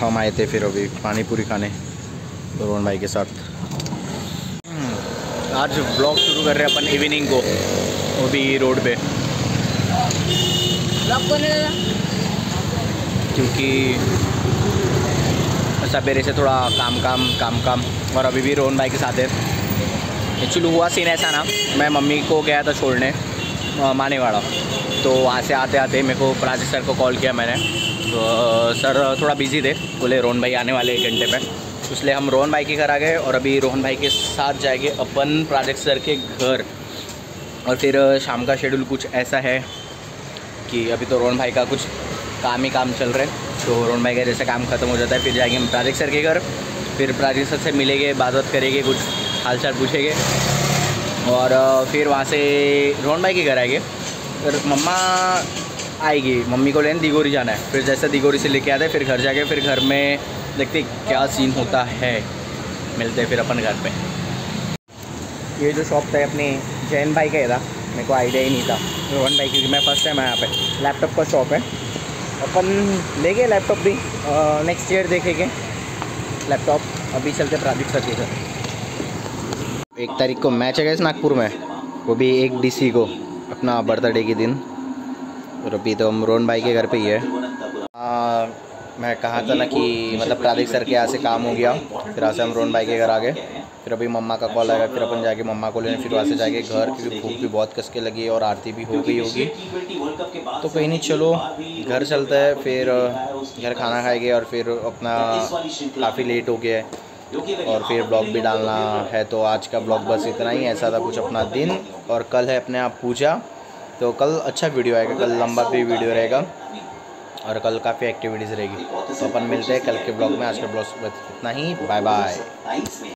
हम आए थे फिर अभी पानी पूरी खाने रोहन भाई के साथ। आज ब्लॉग शुरू कर रहे हैं अपन इवनिंग को, वो भी रोड पे, क्योंकि सवेरे से थोड़ा काम और अभी भी रोहन भाई के साथ है। एक्चुअली हुआ सीन ऐसा ना, मैं मम्मी को गया था छोड़ने मानेवाड़ा, तो वहाँ से आते आते मेरे को प्राची सर को कॉल किया मैंने, तो सर थोड़ा बिजी थे, बोले रोहन भाई आने वाले 1 घंटे पे, इसलिए हम रोहन भाई के घर आ गए और अभी रोहन भाई के साथ जाएंगे अपन प्राजक्त सर के घर। और फिर शाम का शेड्यूल कुछ ऐसा है कि अभी तो रोहन भाई का कुछ काम ही काम चल रहा है, तो रोहन भाई का जैसे काम ख़त्म हो जाता है फिर जाएंगे हम प्राजक्त सर के घर, फिर प्राजक्त सर से मिलेंगे, बात करेंगे, कुछ हाल चाल पूछेंगे और फिर वहाँ से रोहन भाई के घर आएंगे। फिर मम्मा आएगी, मम्मी को लेने दिगोरी जाना है, फिर जैसे दिगोरी से लेके आते हैं फिर घर जाके फिर घर में देखते क्या सीन होता है, मिलते हैं फिर अपन घर पे। ये जो शॉप था अपने जैन भाई का था, मेरे को आइडिया ही नहीं था रोहन भाई, क्योंकि मैं फर्स्ट टाइम आया यहाँ पे। लैपटॉप का शॉप है, अपन ले गए लैपटॉप भी, नेक्स्ट ईयर देखेंगे लैपटॉप। अभी चलते प्राजक्त सर के घर। 1 तारीख को मैच है इस नागपुर में, वो भी 1 DC को, अपना बर्थडे के दिन। और अभी तो हम रोहन भाई के घर पे ही है। मैं कहा था ना कि मतलब प्राजक्त सर के यहाँ से काम हो गया, फिर यहाँ से हम रोहन भाई के घर आ गए, फिर अभी मम्मा का कॉल आएगा, फिर अपन जाके मम्मा को लेने, फिर वहाँ से जाके घर, क्योंकि भूख भी बहुत कस के लगी है और आरती भी हो गई होगी, तो कहीं नहीं, चलो घर चलता है, फिर घर खाना खाएंगे और फिर अपना काफ़ी लेट हो गया है और फिर ब्लॉग भी डालना है। तो आज का ब्लॉग बस इतना ही, ऐसा था कुछ अपना दिन। और कल है अपने आप पूजा, तो कल अच्छा वीडियो आएगा, कल लंबा भी वीडियो रहेगा और कल काफ़ी एक्टिविटीज़ रहेगी। तो अपन मिलते हैं कल के ब्लॉग में। आज के ब्लॉग इतना ही, बाय बाय।